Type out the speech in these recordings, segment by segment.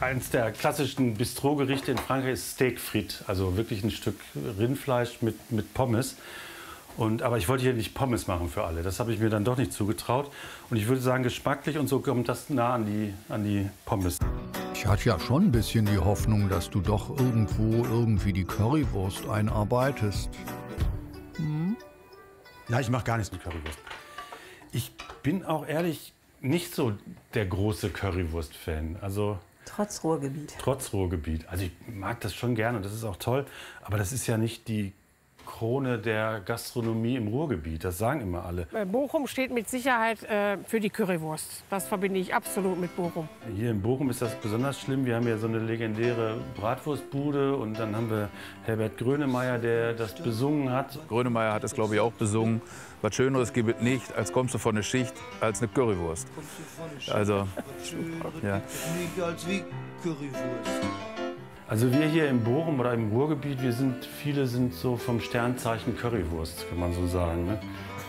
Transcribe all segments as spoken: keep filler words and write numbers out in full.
Eins der klassischen Bistrot-Gerichte in Frankreich ist Steak frites, also wirklich ein Stück Rindfleisch mit, mit Pommes. Und, aber ich wollte hier nicht Pommes machen für alle. Das habe ich mir dann doch nicht zugetraut. Und ich würde sagen, geschmacklich und so kommt das nah an die, an die Pommes. Ich hatte ja schon ein bisschen die Hoffnung, dass du doch irgendwo irgendwie die Currywurst einarbeitest. Hm? Ja, ich mache gar nichts mit Currywurst. Ich bin auch ehrlich nicht so der große Currywurst-Fan. Also trotz Ruhrgebiet. Trotz Ruhrgebiet. Also ich mag das schon gerne und das ist auch toll. Aber das ist ja nicht die Krone der Gastronomie im Ruhrgebiet. Das sagen immer alle. Bochum steht mit Sicherheit äh, für die Currywurst. Das verbinde ich absolut mit Bochum. Hier in Bochum ist das besonders schlimm. Wir haben ja so eine legendäre Bratwurstbude und dann haben wir Herbert Grönemeyer, der das besungen hat. Grönemeyer hat es, glaube ich, auch besungen. Was Schöneres gibt es nicht, als kommst du von der Schicht, als eine Currywurst. Also, ja. Also wir hier in Bochum oder im Ruhrgebiet, wir sind, viele sind so vom Sternzeichen Currywurst, kann man so sagen. Ne?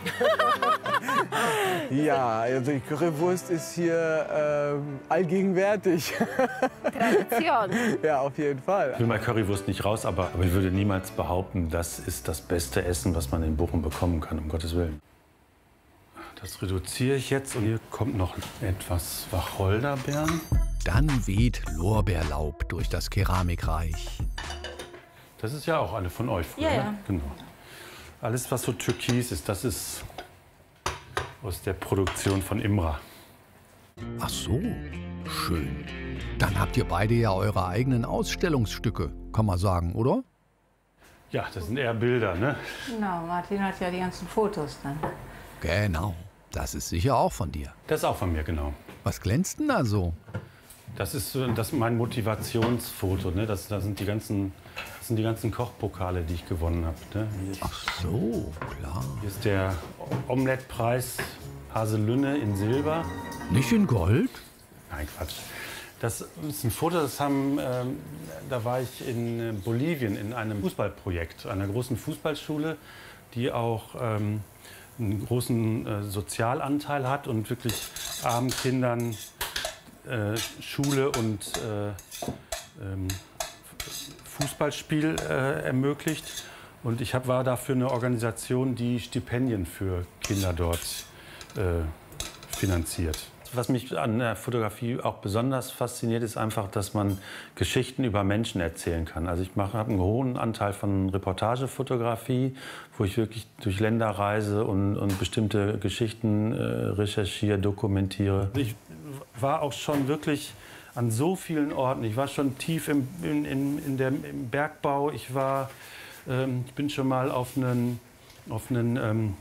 Ja, also die Currywurst ist hier ähm, allgegenwärtig. Tradition. Ja, auf jeden Fall. Ich will mal Currywurst nicht raus, aber, aber ich würde niemals behaupten, das ist das beste Essen, was man in Bochum bekommen kann, um Gottes Willen. Das reduziere ich jetzt und hier kommt noch etwas Wacholderbeeren. Dann weht Lorbeerlaub durch das Keramikreich. Das ist ja auch alle von euch früher, ja, ja. Ne? Genau. Alles, was so türkis ist, das ist aus der Produktion von Imra. Ach so, schön. Dann habt ihr beide ja eure eigenen Ausstellungsstücke, kann man sagen, oder? Ja, das sind eher Bilder, ne? Genau, Martin hat ja die ganzen Fotos dann. Genau, das ist sicher auch von dir. Das ist auch von mir, genau. Was glänzt denn da so? Das ist, das ist mein Motivationsfoto. Ne? Das, das, sind die ganzen, das sind die ganzen Kochpokale, die ich gewonnen habe. Ne? Ach so, klar. Hier ist der Omelettpreis Haselünne in Silber. Nicht in Gold? Nein, Quatsch. Das ist ein Foto, das haben, ähm, da war ich in Bolivien in einem Fußballprojekt, einer großen Fußballschule, die auch ähm, einen großen äh, Sozialanteil hat und wirklich armen Kindern Äh, Schule und äh, ähm, Fußballspiel äh, ermöglicht. Und ich hab, war dafür eine Organisation, die Stipendien für Kinder dort äh, finanziert. Was mich an der Fotografie auch besonders fasziniert, ist einfach, dass man Geschichten über Menschen erzählen kann. Also ich habe einen hohen Anteil von Reportagefotografie, wo ich wirklich durch Länder reise und, und bestimmte Geschichten äh, recherchiere, dokumentiere. Ich war auch schon wirklich an so vielen Orten. Ich war schon tief im, in, in, in der, im Bergbau. Ich, war, ähm, ich bin schon mal auf einen, auf einen ähm,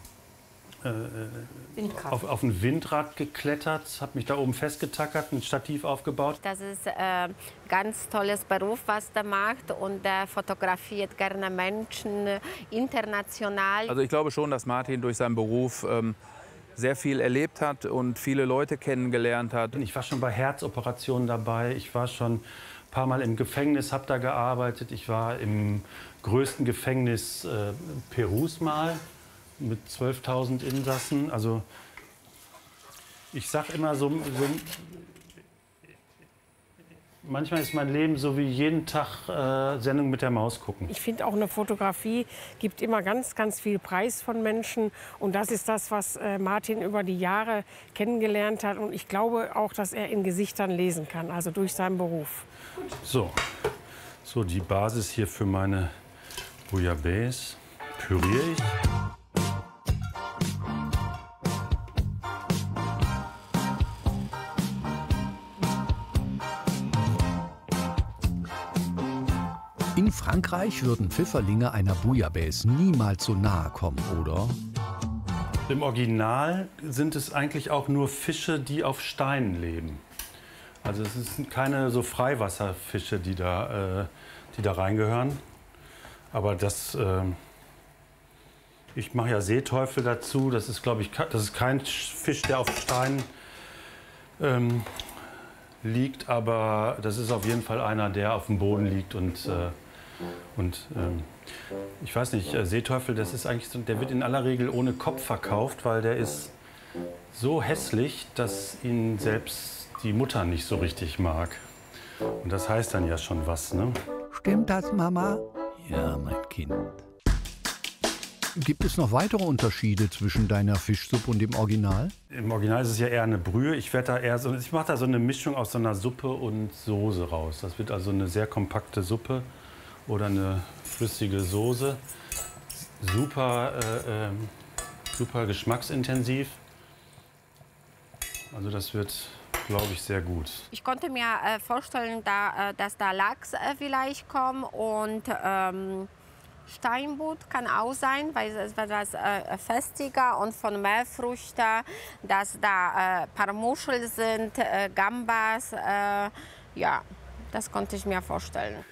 Äh, auf, auf ein Windrad geklettert, habe mich da oben festgetackert, ein Stativ aufgebaut. Das ist ein äh, ganz tolles Beruf, was der macht, und er fotografiert gerne Menschen international. Also ich glaube schon, dass Martin durch seinen Beruf ähm, sehr viel erlebt hat und viele Leute kennengelernt hat. Ich war schon bei Herzoperationen dabei, ich war schon ein paar Mal im Gefängnis, habe da gearbeitet. Ich war im größten Gefängnis äh, Perus mal mit zwölftausend Insassen. Also ich sag immer so, so, manchmal ist mein Leben so wie jeden Tag äh, Sendung mit der Maus gucken. Ich finde auch, eine Fotografie gibt immer ganz, ganz viel Preis von Menschen. Und das ist das, was äh, Martin über die Jahre kennengelernt hat. Und ich glaube auch, dass er in Gesichtern lesen kann, also durch seinen Beruf. So, so die Basis hier für meine Bouillabaisse püriere ich. In Frankreich würden Pfifferlinge einer Bouillabaisse niemals so nahe kommen, oder? Im Original sind es eigentlich auch nur Fische, die auf Steinen leben. Also es sind keine so Freiwasserfische, die da, äh, die da reingehören. Aber das, äh, ich mache ja Seeteufel dazu. Das ist, glaube ich, das ist kein Fisch, der auf Steinen ähm, liegt, aber das ist auf jeden Fall einer, der auf dem Boden liegt und äh, und ähm, ich weiß nicht, äh, Seeteufel, das ist eigentlich so, der wird in aller Regel ohne Kopf verkauft, weil der ist so hässlich, dass ihn selbst die Mutter nicht so richtig mag. Und das heißt dann ja schon was, ne? Stimmt das, Mama? Ja, mein Kind. Gibt es noch weitere Unterschiede zwischen deiner Fischsuppe und dem Original? Im Original ist es ja eher eine Brühe. Ich werde da eher so, ich mache da so eine Mischung aus so einer Suppe und Soße raus. Das wird also eine sehr kompakte Suppe oder eine flüssige Soße. Super, äh, äh, super geschmacksintensiv. Also das wird, glaube ich, sehr gut. Ich konnte mir äh, vorstellen, da, äh, dass da Lachs äh, vielleicht kommt und ähm, Steinbutt kann auch sein, weil es etwas äh, festiger und von Meerfrüchten, dass da ein äh, paar Muscheln sind, äh, Gambas. Äh, ja, das konnte ich mir vorstellen.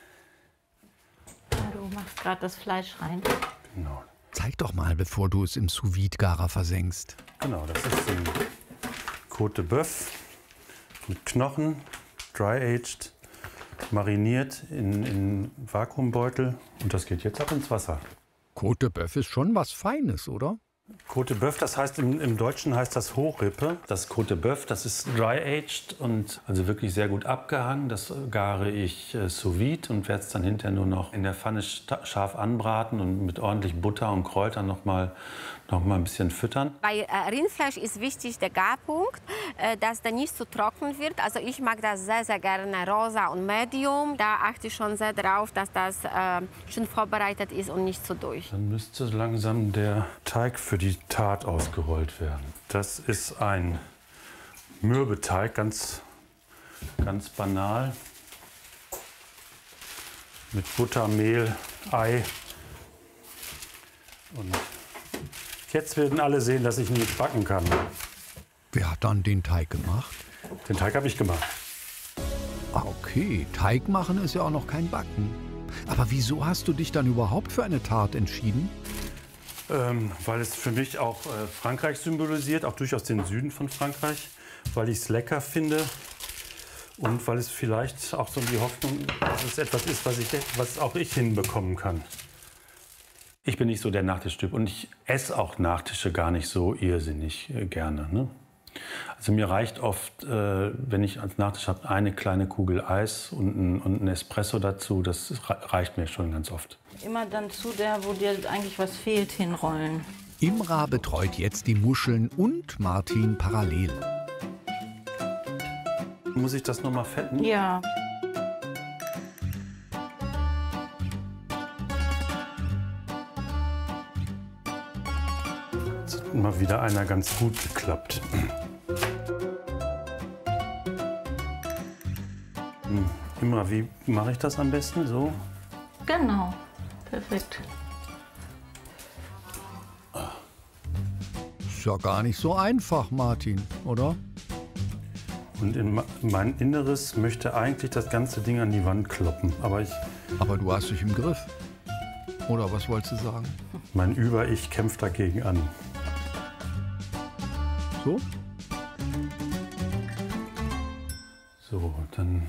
Du machst gerade das Fleisch rein. Genau. Zeig doch mal, bevor du es im Sous-Vide-Garer versenkst. Genau, das ist ein Côte de Bœuf mit Knochen, dry-aged, mariniert in, in Vakuumbeutel. Und das geht jetzt ab ins Wasser. Côte de Bœuf ist schon was Feines, oder? Côte de Bœuf, das heißt im, im Deutschen heißt das Hochrippe. Das Côte de Bœuf, das ist dry-aged und also wirklich sehr gut abgehangen. Das gare ich äh, sous vide und werde es dann hinterher nur noch in der Pfanne scharf anbraten und mit ordentlich Butter und Kräutern noch mal, noch mal ein bisschen füttern. Bei äh, Rindfleisch ist wichtig der Garpunkt, äh, dass der nicht zu trocken wird. Also ich mag das sehr, sehr gerne rosa und medium. Da achte ich schon sehr darauf, dass das äh, schon vorbereitet ist und nicht zu durch. Dann müsste langsam der Teig für die Tat ausgerollt werden. Das ist ein Mürbeteig, ganz, ganz banal. Mit Butter, Mehl, Ei. Und jetzt werden alle sehen, dass ich nicht backen kann. Wer hat dann den Teig gemacht? Den Teig habe ich gemacht. Ah, okay, Teig machen ist ja auch noch kein Backen. Aber wieso hast du dich dann überhaupt für eine Tarte entschieden? Ähm, weil es für mich auch äh, Frankreich symbolisiert, auch durchaus den Süden von Frankreich. Weil ich es lecker finde und weil es vielleicht auch so die Hoffnung, dass es etwas ist, was, ich, was auch ich hinbekommen kann. Ich bin nicht so der Nachtischtyp und ich esse auch Nachtische gar nicht so irrsinnig äh, gerne. Ne? Also mir reicht oft, äh, wenn ich als Nachtisch habe, eine kleine Kugel Eis und ein, und ein Espresso dazu. Das reicht mir schon ganz oft. Immer dann zu der, wo dir eigentlich was fehlt, hinrollen. Imra betreut jetzt die Muscheln und Martin parallel. Muss ich das noch mal fetten? Ja. Jetzt hat mal wieder einer ganz gut geklappt. Imra, wie mache ich das am besten? So? Genau. Perfekt. Ist ja gar nicht so einfach, Martin, oder? Und in mein Inneres möchte eigentlich das ganze Ding an die Wand kloppen. Aber ich, Aber du hast dich im Griff. Oder was wolltest du sagen? mein Über-Ich kämpft dagegen an. So? So, dann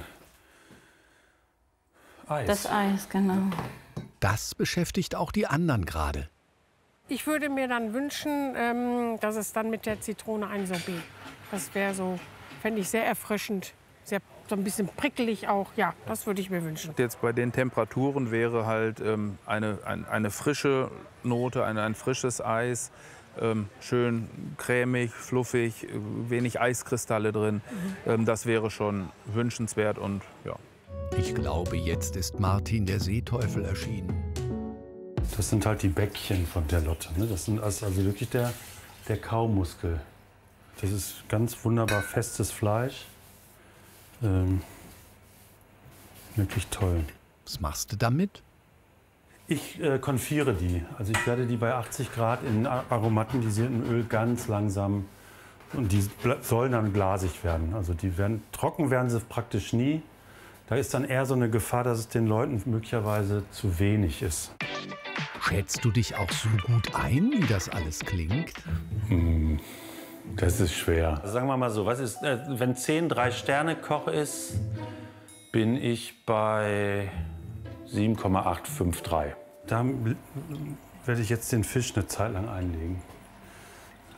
Eis. Das Eis, genau. Das beschäftigt auch die anderen gerade. Ich würde mir dann wünschen, ähm, dass es dann mit der Zitrone ein Sorbet. Das wäre so, fände ich sehr erfrischend, sehr, so ein bisschen prickelig auch. Ja, das würde ich mir wünschen. Jetzt bei den Temperaturen wäre halt ähm, eine, ein, eine frische Note, ein, ein frisches Eis. Ähm, schön cremig, fluffig, wenig Eiskristalle drin. Mhm. Ähm, das wäre schon wünschenswert und ja. Ich glaube, jetzt ist Martin der Seeteufel erschienen. Das sind halt die Bäckchen von der Lotte. Ne? Das ist also wirklich der, der Kaumuskel. Das ist ganz wunderbar festes Fleisch. Ähm, wirklich toll. Was machst du damit? Ich äh, konfiere die. Also ich werde die bei achtzig Grad in aromatisiertem Öl ganz langsam, und die sollen dann glasig werden. Also die werden, trocken werden sie praktisch nie. Da ist dann eher so eine Gefahr, dass es den Leuten möglicherweise zu wenig ist. Schätzt du dich auch so gut ein, wie das alles klingt? Hm, das ist schwer. Also sagen wir mal so, was ist, äh, wenn zehn Drei-Sterne-Koch ist, bin ich bei sieben Komma acht fünf drei. Da werde ich jetzt den Fisch eine Zeit lang einlegen.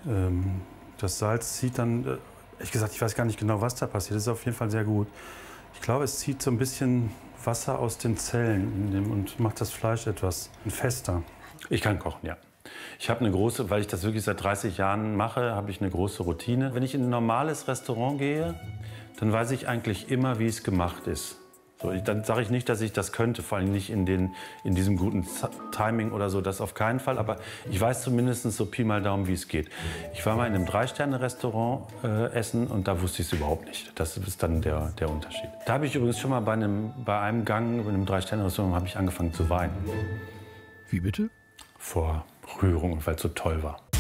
Ähm, das Salz zieht dann, äh, ehrlich gesagt, ich weiß gar nicht genau, was da passiert. Das ist auf jeden Fall sehr gut. Ich glaube, es zieht so ein bisschen Wasser aus den Zellen in dem und macht das Fleisch etwas fester. Ich kann kochen, ja. Ich habe eine große, weil ich das wirklich seit dreißig Jahren mache, habe ich eine große Routine. Wenn ich in ein normales Restaurant gehe, dann weiß ich eigentlich immer, wie es gemacht ist. So, ich, dann sage ich nicht, dass ich das könnte, vor allem nicht in, den, in diesem guten Timing oder so, das auf keinen Fall. Aber ich weiß zumindest so Pi mal Daumen, wie es geht. Ich war mal in einem Drei-Sterne-Restaurant äh, essen und da wusste ich es überhaupt nicht. Das ist dann der, der Unterschied. Da habe ich übrigens schon mal bei einem, bei einem Gang, in einem Drei-Sterne-Restaurant, habe ich angefangen zu weinen. Wie bitte? Vor Rührung, weil es so toll war.